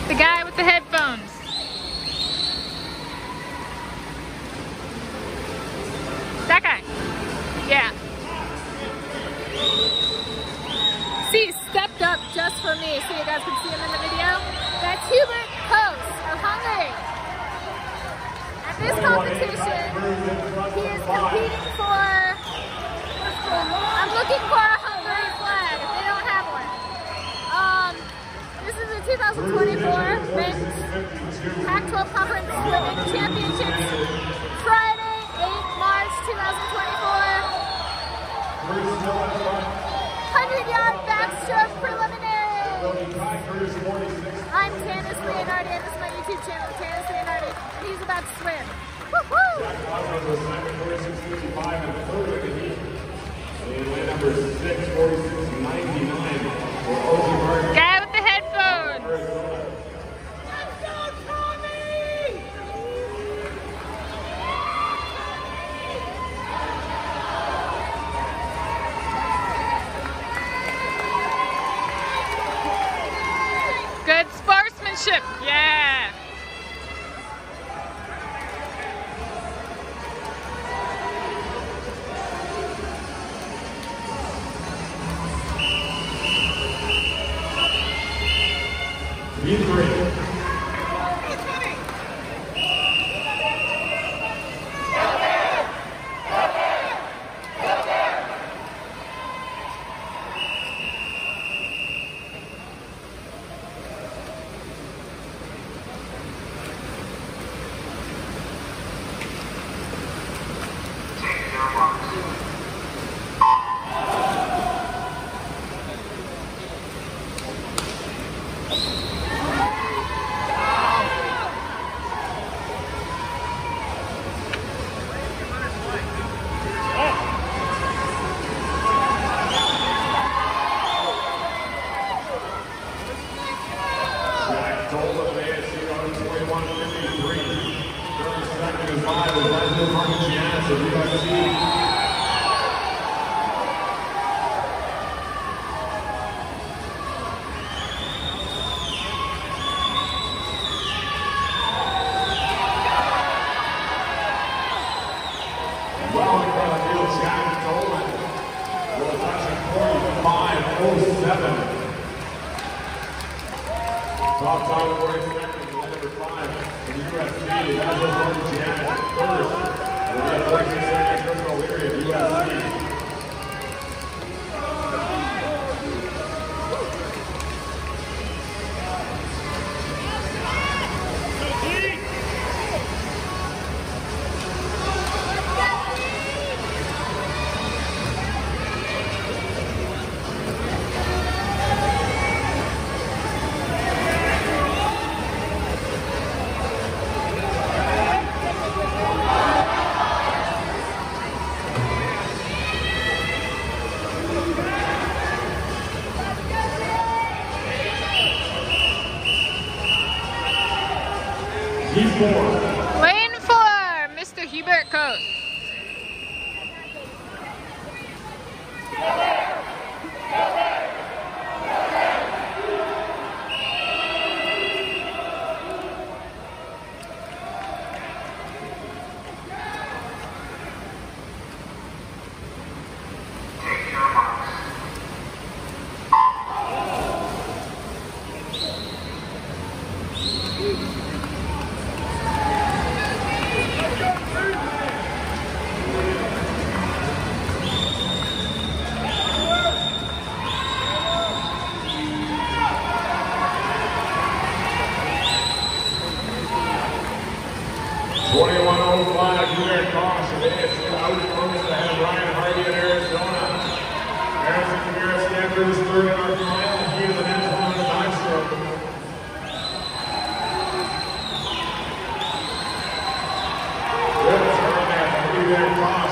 The guy with the headphones. That guy. Yeah. See, stepped up just for me so you guys can see him in the video. That's Hubert Kós of Hungary. At this competition, he is competing for, I'm looking for a Hungary flag if they don't have one. This is the 2024 men's Pac-12 Conference Swimming Championships, Friday, 8 March 2024. 100-yard backstroke preliminaries. I'm Tanis Leonhardi, and this is my YouTube channel, Tanis Leonhardi. He's about to swim. Woohoo! Guy with the headphones. Let's go, Tommy! Good sportsmanship, yeah. Top time of 40 seconds, number 5 in the USC, that's what Martin Janet first. And we have Alexis second, Crystal Leary of USC. Lane 4, Mr. Hubert Kós. Hubert Kós of NCAA ahead of Ryan Hardy in Arizona. Harrison Kamara Stanford is third in North Carolina, and he is the next one in the backstroke. Good turn there from Hubert Kós.